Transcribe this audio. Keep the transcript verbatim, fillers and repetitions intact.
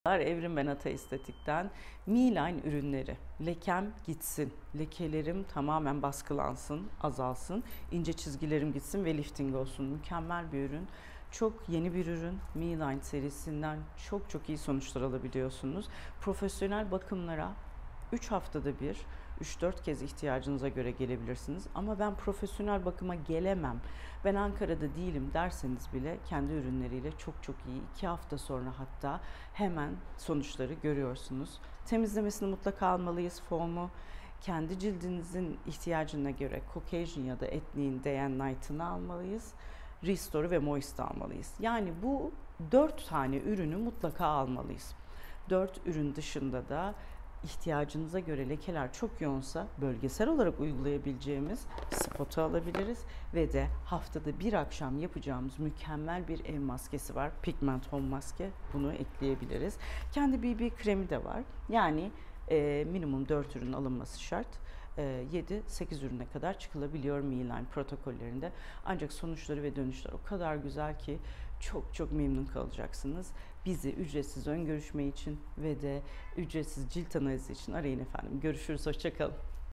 Evrim Ben Ata Estetik'ten M-Line ürünleri. Lekem gitsin, lekelerim tamamen baskılansın, azalsın, ince çizgilerim gitsin ve lifting olsun. Mükemmel bir ürün. Çok yeni bir ürün. M-Line serisinden çok çok iyi sonuçlar alabiliyorsunuz. Profesyonel bakımlara üç haftada bir, üç dört kez ihtiyacınıza göre gelebilirsiniz. Ama ben profesyonel bakıma gelemem, ben Ankara'da değilim derseniz bile kendi ürünleriyle çok çok iyi. iki hafta sonra hatta hemen sonuçları görüyorsunuz. Temizlemesini mutlaka almalıyız. Foam'u kendi cildinizin ihtiyacına göre Caucasian ya da Ethnic Day and Night'ını almalıyız. Restore ve Moist almalıyız. Yani bu dört tane ürünü mutlaka almalıyız. dört ürün dışında da ihtiyacınıza göre lekeler çok yoğunsa bölgesel olarak uygulayabileceğimiz spotu alabiliriz ve de haftada bir akşam yapacağımız mükemmel bir ev maskesi var. Pigment Home maske. Bunu ekleyebiliriz. Kendi B B kremi de var. Yani e, minimum dört ürün alınması şart. yedi sekiz ürüne kadar çıkılabiliyor M-Line protokollerinde. Ancak sonuçları ve dönüşler o kadar güzel ki çok çok memnun kalacaksınız. Bizi ücretsiz ön görüşme için ve de ücretsiz cilt analizi için arayın efendim. Görüşürüz, hoşça kalın.